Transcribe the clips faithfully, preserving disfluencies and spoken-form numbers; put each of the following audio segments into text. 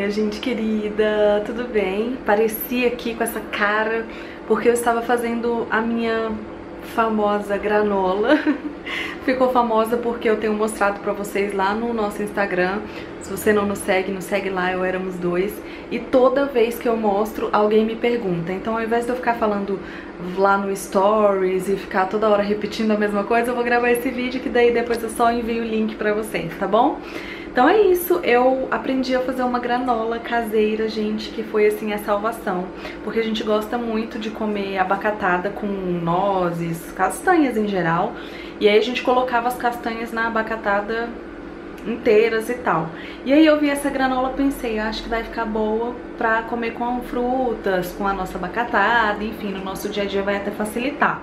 minha gente querida, tudo bem? Pareci aqui com essa cara porque eu estava fazendo a minha famosa granola. Ficou famosa porque eu tenho mostrado pra vocês lá no nosso Instagram. Se você não nos segue, nos segue lá, eu éramos dois. E toda vez que eu mostro, alguém me pergunta. Então ao invés de eu ficar falando lá no Stories e ficar toda hora repetindo a mesma coisa, eu vou gravar esse vídeo que daí depois eu só envio o link pra vocês, tá bom? Então é isso, eu aprendi a fazer uma granola caseira, gente, que foi assim a salvação. Porque a gente gosta muito de comer abacatada com nozes, castanhas em geral. E aí a gente colocava as castanhas na abacatada inteiras e tal. E aí eu vi essa granola, pensei, acho que vai ficar boa pra comer com frutas, com a nossa abacatada, enfim, no nosso dia a dia vai até facilitar.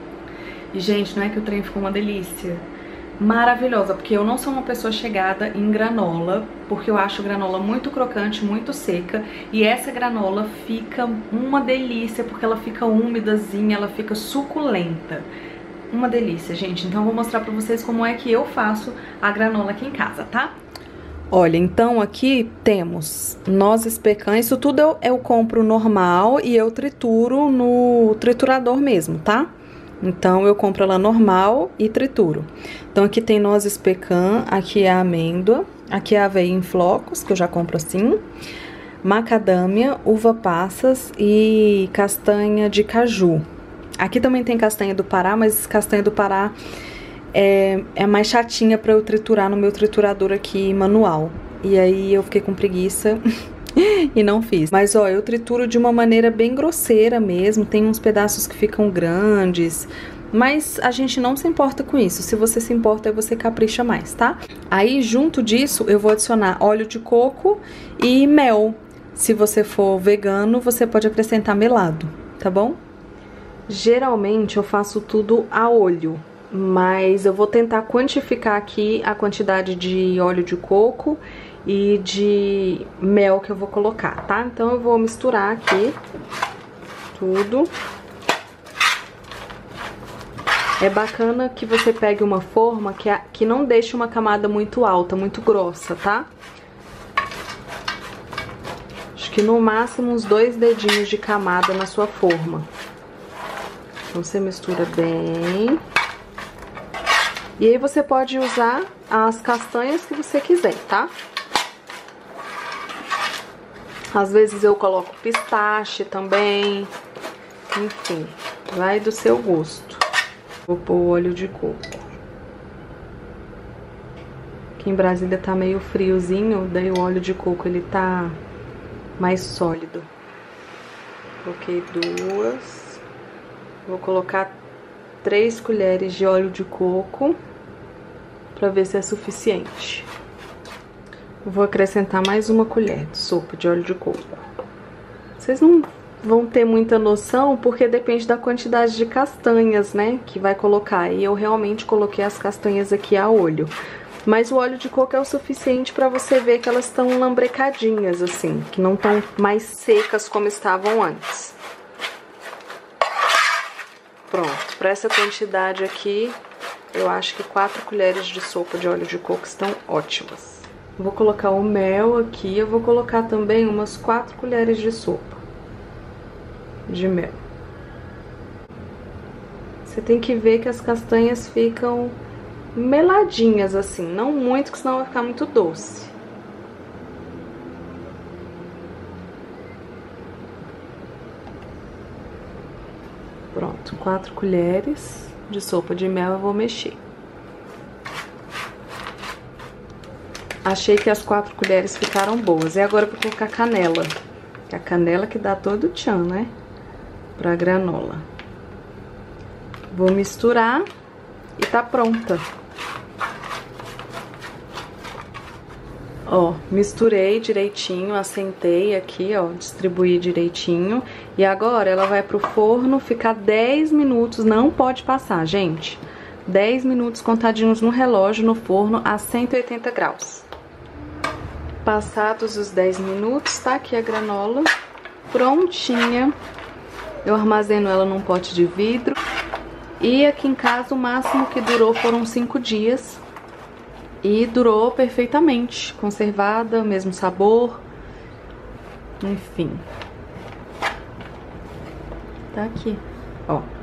E gente, não é que o trem ficou uma delícia? Maravilhosa, porque eu não sou uma pessoa chegada em granola, porque eu acho granola muito crocante, muito seca, e essa granola fica uma delícia, porque ela fica úmidazinha, ela fica suculenta. Uma delícia, gente. Então eu vou mostrar pra vocês como é que eu faço a granola aqui em casa, tá? Olha, então aqui temos nozes pecan, isso tudo eu, eu compro normal e eu trituro no triturador mesmo, tá? Então eu compro ela normal e trituro. Então aqui tem nozes pecan, aqui é a amêndoa, aqui é a aveia em flocos, que eu já compro assim, macadâmia, uva passas e castanha de caju. Aqui também tem castanha do Pará, mas castanha do Pará é, é mais chatinha pra eu triturar no meu triturador aqui manual. E aí eu fiquei com preguiça e não fiz. Mas ó, eu trituro de uma maneira bem grosseira mesmo, tem uns pedaços que ficam grandes, mas a gente não se importa com isso. Se você se importa, aí você capricha mais, tá? Aí junto disso eu vou adicionar óleo de coco e mel. Se você for vegano, você pode acrescentar melado, tá bom? Geralmente eu faço tudo a olho, mas eu vou tentar quantificar aqui a quantidade de óleo de coco e de mel que eu vou colocar, tá? Então eu vou misturar aqui tudo. É bacana que você pegue uma forma que, a, que não deixe uma camada muito alta, muito grossa, tá? Acho que no máximo uns dois dedinhos de camada na sua forma. Então você mistura bem. E aí você pode usar as castanhas que você quiser, tá? Às vezes eu coloco pistache também. Enfim, vai do seu gosto. Vou pôr óleo de coco. Aqui em Brasília tá meio friozinho, daí o óleo de coco ele tá mais sólido. Coloquei duas. Vou colocar três colheres de óleo de coco pra ver se é suficiente. Vou acrescentar mais uma colher de sopa de óleo de coco. Vocês não vão ter muita noção porque depende da quantidade de castanhas, né, que vai colocar. E eu realmente coloquei as castanhas aqui a olho. Mas o óleo de coco é o suficiente pra você ver que elas estão lambrecadinhas assim, que não estão mais secas como estavam antes. Pronto, para essa quantidade aqui, eu acho que quatro colheres de sopa de óleo de coco estão ótimas. Vou colocar o mel aqui, eu vou colocar também umas quatro colheres de sopa de mel. Você tem que ver que as castanhas ficam meladinhas assim, não muito, que senão vai ficar muito doce. Pronto, quatro colheres de sopa de mel eu vou mexer. Achei que as quatro colheres ficaram boas. E agora eu vou colocar canela. Que é a canela que dá todo o tchan, né? Pra granola. Vou misturar e tá pronta. Ó, misturei direitinho, assentei aqui, ó, distribuí direitinho. E agora ela vai pro forno ficar dez minutos, não pode passar, gente. dez minutos contadinhos no relógio, no forno, a cento e oitenta graus. Passados os dez minutos, tá aqui a granola prontinha. Eu armazeno ela num pote de vidro. E aqui em casa o máximo que durou foram cinco dias. E durou perfeitamente, conservada, mesmo sabor. Enfim. Tá aqui, ó.